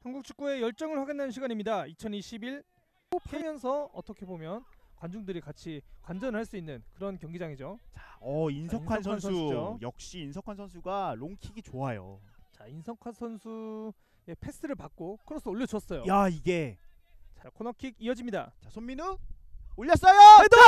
한국 축구의 열정을 확인하는 시간입니다. 2021 하면서 어떻게 보면 관중들이 같이 관전을 할 수 있는 그런 경기장이죠. 자, 인석환 선수 선수죠. 역시 인석환 선수가 롱킥이 좋아요. 자, 인석환 선수의 패스를 받고 크로스 올려줬어요. 야, 이게 자, 코너킥 이어집니다. 자, 손민우 올렸어요.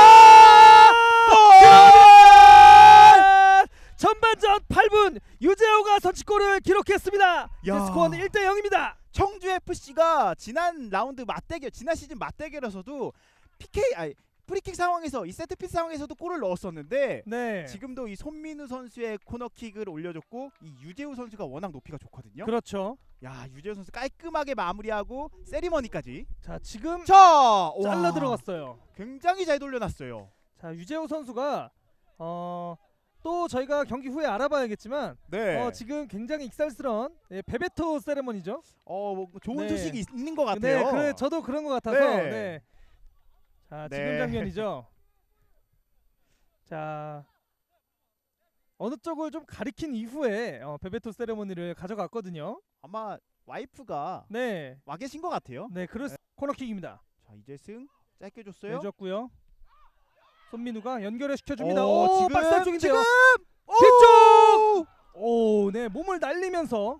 전반전 8분 유재호가 선취골을 기록했습니다. 야. 스코어는 1대0입니다. 청주 FC가 지난 라운드 맞대결, 지난 시즌 맞대결에서도 프리킥 상황에서 이 세트피스 상황에서도 골을 넣었었는데 네. 지금도 이 손민우 선수의 코너킥을 올려줬고 이 유재우 선수가 워낙 높이가 좋거든요. 그렇죠. 야, 유재우 선수 깔끔하게 마무리하고 세리머니까지. 자, 지금 자, 잘라 와, 들어갔어요. 굉장히 잘 돌려놨어요. 자, 유재호 선수가 또 저희가 경기 후에 알아봐야겠지만 네. 지금 굉장히 익살스러운 베베토 세레머니죠. 뭐 좋은 네. 소식이 있는 것 네, 같아요. 그래 저도 그런 것 같아서. 네. 네. 자, 네. 지금 장면이죠. 자, 어느 쪽을 좀 가리킨 이후에 베베토 세레머니를 가져갔거든요. 아마 와이프가 네, 와 계신 것 같아요. 네, 코너킥입니다. 자, 이재승 짧게 줬어요. 내줬고요. 손민우가 연결을 시켜줍니다. 지금 박스 안쪽인데요. 뒤쪽! 오, 네, 몸을 날리면서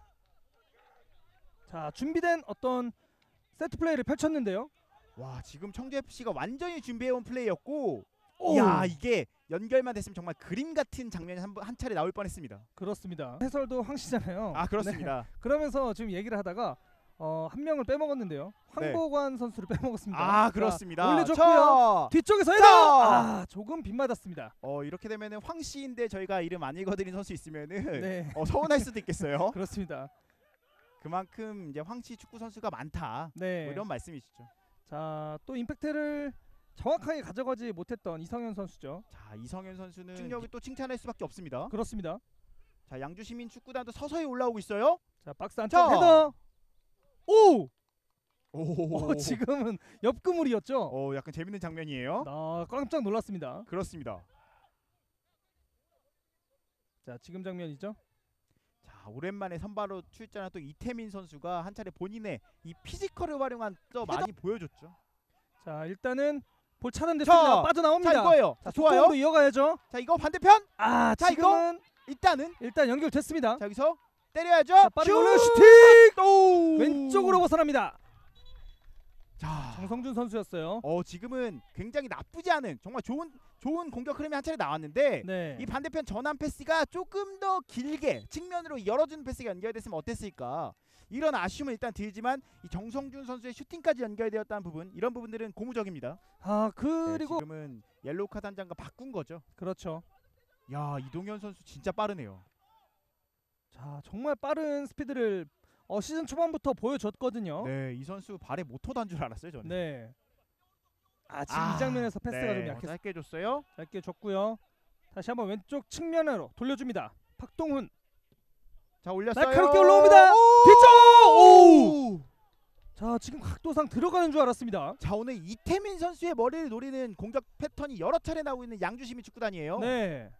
자, 준비된 어떤 세트 플레이를 펼쳤는데요. 와, 지금 청주 FC가 완전히 준비해온 플레이였고, 오! 야, 이게 연결만 됐으면 정말 그림 같은 장면이 한 차례 나올 뻔했습니다. 그렇습니다. 해설도 황씨잖아요. 아, 그렇습니다. 네. 그러면서 지금 얘기를 하다가 한 명을 빼먹었는데요. 황보관 선수를 빼먹었습니다. 아, 그렇습니다. 자, 올려줬고요. 뒤쪽에서 헤더! 자! 조금 빗맞았습니다. 이렇게 되면은 황씨인데 저희가 이름 안 읽어드린 선수 있으면은 네. 서운할 수도 있겠어요. 그렇습니다. 그만큼 이제 황씨 축구 선수가 많다. 네. 뭐 이런 말씀이시죠. 자, 또 임팩트를 정확하게 가져가지 못했던 이성현 선수죠. 자, 이성현 선수는 능력이 또 칭찬할 수밖에 없습니다. 그렇습니다. 자, 양주 시민 축구단도 서서히 올라오고 있어요. 자, 박스 안쪽 자! 헤더. 오! 오, 지금은 옆그물이었죠. 약간 재밌는 장면이에요. 깜짝 놀랐습니다. 그렇습니다. 자, 지금 장면이죠. 자, 오랜만에 선발로 출전한 또 이태민 선수가 한 차례 본인의 이 피지컬을 활용한 또 많이 보여줬죠. 자, 일단은 볼 차단됐습니다. 자, 빠져나옵니다. 자, 이거예요. 자, 좋아요. 속공으로 이어가야죠. 자, 이거 반대편. 자, 지금은 일단은 일단 연결됐습니다. 자, 여기서 때려야죠. 자, 빠르게 올려 슈팅! 오! 왼쪽으로 벗어납니다. 자, 정성준 선수였어요. 지금은 굉장히 나쁘지 않은 정말 좋은 공격 흐름이 한 차례 나왔는데 네. 이 반대편 전환 패스가 조금 더 길게 측면으로 열어주는 패스가 연결됐으면 어땠을까, 이런 아쉬움은 일단 들지만 이 정성준 선수의 슈팅까지 연결되었다는 부분, 이런 부분들은 고무적입니다. 그리고 지금은 옐로우 카드 한 장과 바꾼 거죠. 그렇죠. 야, 이동현 선수 진짜 빠르네요. 자, 정말 빠른 스피드를 시즌 초반부터 보여줬거든요. 네, 이 선수 발에 모터 단 줄 알았어요, 저는. 네. 지금 이 장면에서 패스가 좀 약했어요. 짧게 줬어요. 짧게 줬고요. 다시 한번 왼쪽 측면으로 돌려줍니다. 박동훈. 자, 올렸어요. 날카롭게 올라옵니다. 뒤쪽! 오! 자, 지금 각도상 들어가는 줄 알았습니다. 자, 오늘 이태민 선수의 머리를 노리는 공격 패턴이 여러 차례 나오고 있는 양주시민 축구단이에요. 네.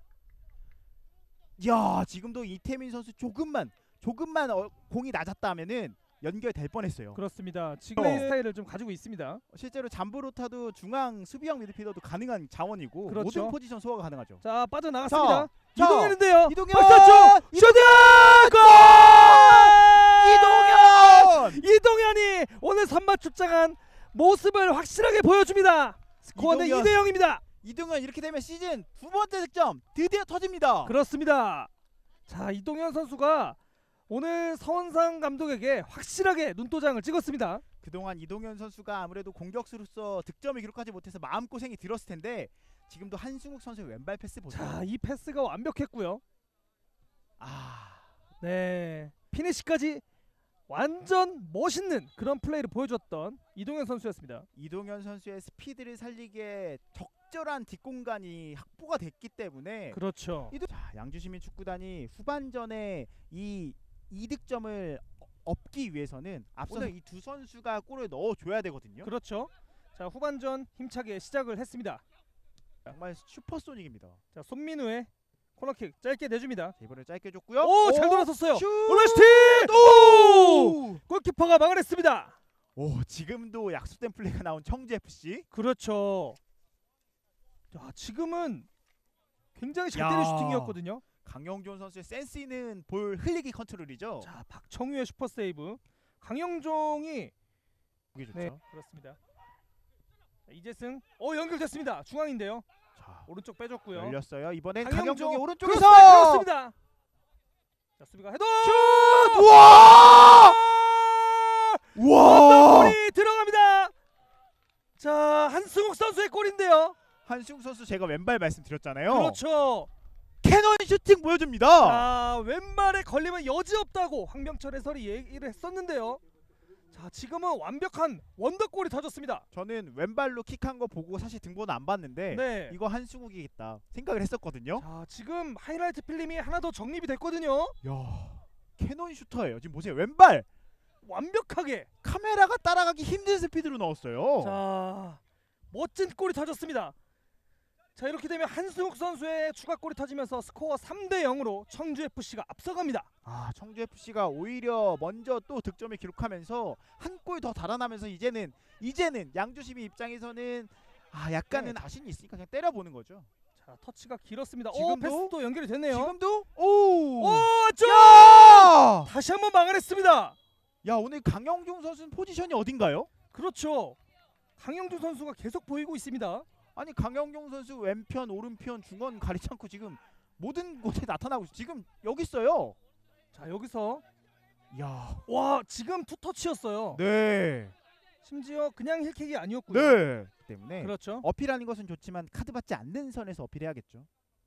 야, 지금도 이태민 선수 조금만 공이 낮았다면은 연결될 뻔했어요. 그렇습니다. 지금 의 스타일을 좀 가지고 있습니다. 실제로 잠브로타도 중앙 수비형 미드필더도 가능한 자원이고 그렇죠. 모든 포지션 소화가 가능하죠. 자, 빠져나갔습니다. 자, 이동현인데요. 이동현! 박스 슈팅! 이동현! 이동현이 오늘 선발 출장한 모습을 확실하게 보여줍니다. 스코어는 이동현. 2대0입니다. 이동현 이렇게 되면 시즌 두 번째 득점 드디어 터집니다. 그렇습니다. 자, 이동현 선수가 오늘 서원상 감독에게 확실하게 눈도장을 찍었습니다. 그동안 이동현 선수가 아무래도 공격수로서 득점을 기록하지 못해서 마음고생이 들었을 텐데 지금도 한승욱 선수의 왼발 패스 보세요. 자, 이 패스가 완벽했고요. 아, 네, 피니시까지 완전 멋있는 그런 플레이를 보여줬던 이동현 선수였습니다. 이동현 선수의 스피드를 살리기에 적절한 뒷공간이 확보가 됐기 때문에 그렇죠. 자, 양주시민 축구단이 후반전에 이 2득점을 얻기 위해서는 앞서 이 두 선수가 골을 넣어줘야 되거든요. 그렇죠. 자, 후반전 힘차게 시작을 했습니다. 정말 슈퍼소닉입니다. 자, 손민우의 코너킥 짧게 내줍니다. 이번에 짧게 줬고요. 오, 잘 돌아섰어요. 슛! 올라슈팅! 오! 골키퍼가 막아냈습니다. 오, 지금도 약속된 플레이가 나온 청주 FC. 그렇죠. 자, 지금은 굉장히 잘 야. 때린 슈팅이었거든요. 강영준 선수의 센스 있는 볼 흘리기 컨트롤이죠. 자, 박청유의 슈퍼 세이브. 강영종이 그게 좋죠. 네, 그렇습니다. 자, 이재승. 연결됐습니다. 중앙인데요. 자, 오른쪽 빼줬고요. 열렸어요. 이번엔 강영종. 강영종이 오른쪽에서 그렇습니다. 자, 수비가 헤더. 슛! 우와! 우와! 골이 들어갑니다. 자, 한승욱 선수의 골인데요. 한승욱 선수 제가 왼발 말씀드렸잖아요. 그렇죠. 캐논 슈팅 보여줍니다. 자, 왼발에 걸리면 여지없다고 황병철 해설이 얘기를 했었는데요. 자, 지금은 완벽한 원더골이 터졌습니다. 저는 왼발로 킥한 거 보고 사실 등번호 안 봤는데 네. 이거 한승욱이겠다 생각을 했었거든요. 자, 지금 하이라이트 필름이 하나 더 정립이 됐거든요. 야, 캐논 슈터예요. 지금 보세요. 왼발 완벽하게. 카메라가 따라가기 힘든 스피드로 넣었어요. 자, 멋진 골이 터졌습니다. 자, 이렇게 되면 한승욱 선수의 추가골이 터지면서 스코어 3대0으로 청주FC가 앞서갑니다. 아, 청주 FC가 오히려 먼저 또 득점을 기록하면서 한 골 더 달아나면서 이제는 양주시민 입장에서는 약간은 자신이 있으니까 그냥 때려보는 거죠. 자, 터치가 길었습니다. 지금도? 패스도 연결이 됐네요. 지금도 오! 왔죠! 야! 다시 한번 막아냈습니다. 야, 오늘 강영종 선수는 포지션이 어딘가요? 그렇죠. 강영준 선수가 계속 보이고 있습니다. 아니, 강영종 선수 왼편, 오른편, 중원 가리지 않고 지금 모든 곳에 나타나고 지금 여기 있어요. 자, 여기서 야, 와, 지금 투터치였어요. 네, 심지어 그냥 힐킥이 아니었고요. 네. 때문에 그렇죠. 어필하는 것은 좋지만 카드 받지 않는 선에서 어필해야겠죠.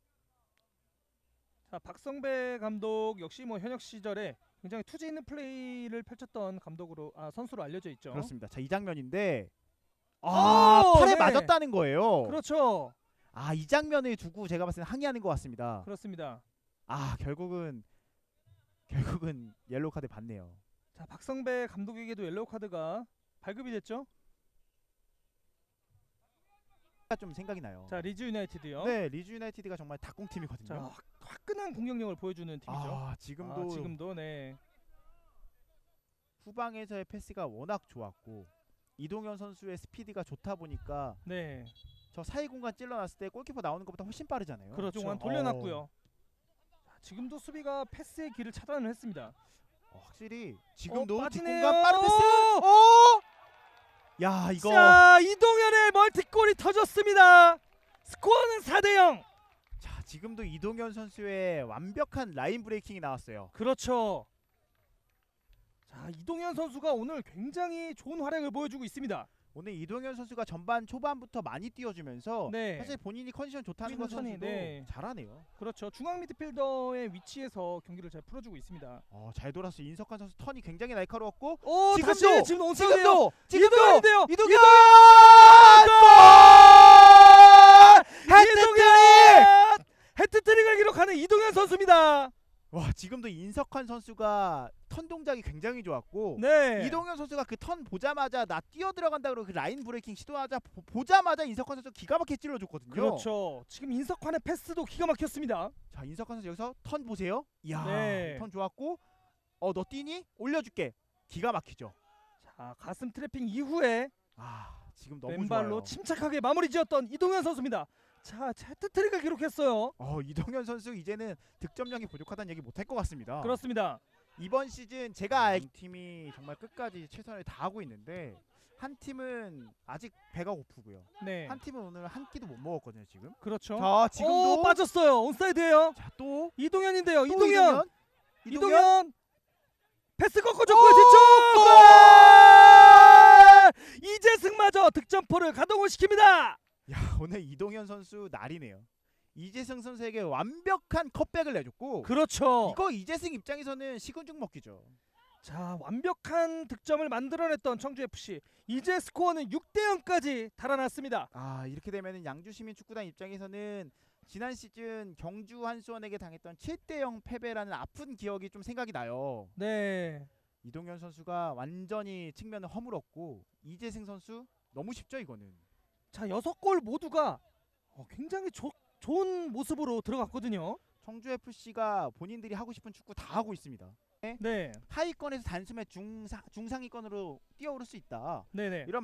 자, 박성배 감독 역시 뭐 현역 시절에 굉장히 투지 있는 플레이를 펼쳤던 감독으로 선수로 알려져 있죠. 그렇습니다. 자, 이 장면인데 오, 팔에 네. 맞았다는 거예요. 그렇죠. 이 장면을 두고 제가 봤을 때 항의하는 것 같습니다. 그렇습니다. 결국은 옐로우 카드 받네요. 자, 박성배 감독에게도 옐로우 카드가 발급이 됐죠. 좀 생각이 나요. 자, 리즈 유나이티드요. 네, 리즈 유나이티드가 정말 닭공팀이거든요. 자, 화끈한 공격력을 보여주는 팀이죠. 지금도 네. 후방에서의 패스가 워낙 좋았고 이동현 선수의 스피드가 좋다 보니까 네. 저 사이 공간 찔러놨을 때 골키퍼 나오는 것보다 훨씬 빠르잖아요. 그렇죠. 동안 돌려놨고요. 자, 지금도 수비가 패스의 길을 차단을 했습니다. 확실히 지금도 빠지네요. 뒷공간 빠른 패스. 야, 이거 자, 이동현의 멀티골이 터졌습니다. 스코어는 4대0. 자, 지금도 이동현 선수의 완벽한 라인 브레이킹이 나왔어요. 그렇죠. 자, 이동현 선수가 오늘 굉장히 좋은 활약을 보여주고 있습니다. 오늘 이동현 선수가 전반 초반부터 많이 뛰어주면서 네. 사실 본인이 컨디션 좋다는 것 천천히, 선수도 네. 잘하네요. 그렇죠. 중앙 미드필더의 위치에서 경기를 잘 풀어주고 있니다. 잘 돌아서 인석환 선수 턴이 굉장히 날카로웠고 오, 지금도! 다시 지금 온사이드예요. 지금도 이동현인데요. 이동현 이동현! 해트트릭을 기록하는 이동현 선수입니다. 와, 지금도 인석환 선수가 턴 동작이 굉장히 좋았고 네. 이동현 선수가 그 턴 보자마자 나 뛰어 들어간다 그러고 그 라인 브레이킹 시도하자 보자마자 인석환 선수 기가 막히게 찔러줬거든요. 그렇죠. 지금 인석환의 패스도 기가 막혔습니다. 자, 인석환 선수 여기서 턴 보세요. 이야, 네. 턴 좋았고 너 뛰니? 올려줄게. 기가 막히죠. 자, 가슴 트래핑 이후에 지금 너무 왼발로 좋아요. 침착하게 마무리 지었던 이동현 선수입니다. 자, 해트트릭을 기록했어요. 이동현 선수 이제는 득점량이 부족하다는 얘기 못할 것 같습니다. 그렇습니다. 이번 시즌 제가 알 팀이 정말 끝까지 최선을 다하고 있는데 한 팀은 아직 배가 고프고요. 네. 한 팀은 오늘 한 끼도 못 먹었거든요 지금. 그렇죠. 자, 지금도 빠졌어요. 온사이드예요. 자, 또 이동현인데요. 또 이동현. 패스 꺾어줬고요. 뒤쪽. 골! 이재승마저 득점포를 가동을 시킵니다. 야, 오늘 이동현 선수 날이네요. 이재승 선수에게 완벽한 컷백을 내줬고 그렇죠. 이거 이재승 입장에서는 식은죽 먹기죠. 자, 완벽한 득점을 만들어냈던 청주FC. 이제 스코어는 6대0까지 달아났습니다. 이렇게 되면은 양주시민 축구단 입장에서는 지난 시즌 경주 한수원에게 당했던 7대0 패배라는 아픈 기억이 좀 생각이 나요. 네. 이동현 선수가 완전히 측면을 허물었고 이재승 선수 너무 쉽죠 이거는. 자, 6골 모두가 굉장히 좋은 모습으로 들어갔거든요. 청주 FC가 본인들이 하고 싶은 축구 다 하고 있습니다. 네. 하위권에서 단숨에 중상위권으로 뛰어오를 수 있다. 네네. 이런